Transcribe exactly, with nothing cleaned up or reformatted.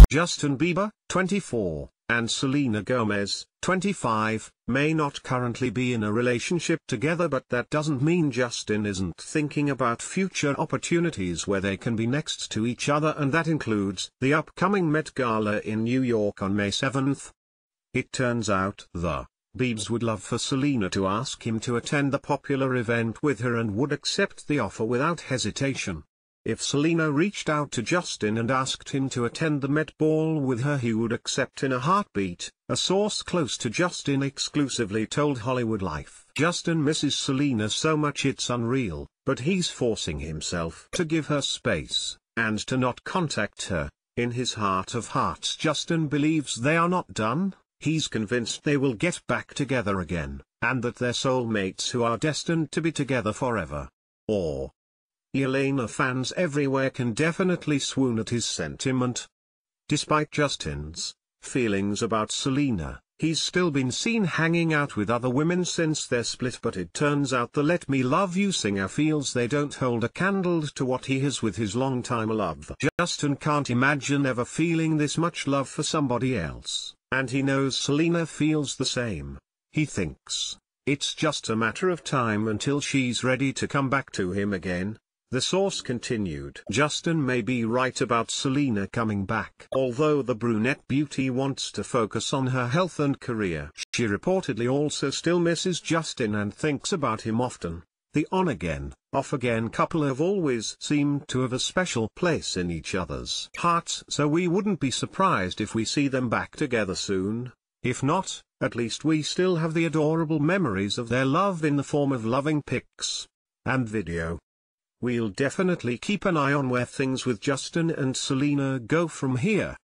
Justin Bieber, twenty-four, and Selena Gomez, twenty-five, may not currently be in a relationship together, but that doesn't mean Justin isn't thinking about future opportunities where they can be next to each other, and that includes the upcoming Met Gala in New York on May seventh. It turns out the Biebs would love for Selena to ask him to attend the popular event with her and would accept the offer without hesitation. If Selena reached out to Justin and asked him to attend the Met Ball with her, he would accept in a heartbeat, a source close to Justin exclusively told Hollywood Life. Justin misses Selena so much it's unreal, but he's forcing himself to give her space, and to not contact her. In his heart of hearts, Justin believes they are not done. He's convinced they will get back together again, and that they're soulmates who are destined to be together forever. Or Selena fans everywhere can definitely swoon at his sentiment. Despite Justin's feelings about Selena, he's still been seen hanging out with other women since their split, but it turns out the Let Me Love You singer feels they don't hold a candle to what he has with his longtime love. Justin can't imagine ever feeling this much love for somebody else, and he knows Selena feels the same. He thinks it's just a matter of time until she's ready to come back to him again. The source continued. Justin may be right about Selena coming back. Although the brunette beauty wants to focus on her health and career, she reportedly also still misses Justin and thinks about him often. The on-again, off-again couple have always seemed to have a special place in each other's hearts, so we wouldn't be surprised if we see them back together soon. If not, at least we still have the adorable memories of their love in the form of loving pics and video. We'll definitely keep an eye on where things with Justin and Selena go from here.